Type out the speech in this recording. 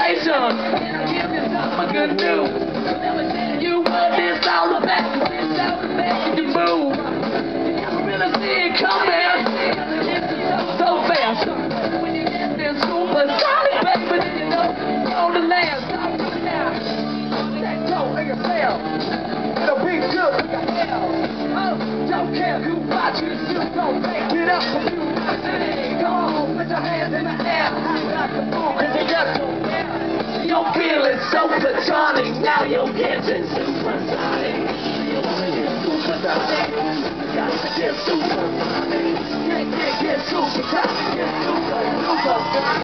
congratulations. And I give you some good news. You what it's all about. It's all about you move. You never really see it coming. It's so fast. When you get this supersonic, baby, then you know you're on the land. Stop it now. That toe in your tail. It'll be good for your hell. Oh, don't care who watches you. Don't take it up for you. Come on, put your hands in the air. Like the moon, cause you got to. You're feeling supersonic. Now you're getting supersonic. You wanna get supersonic. Got to get supersonic. Get supersonic.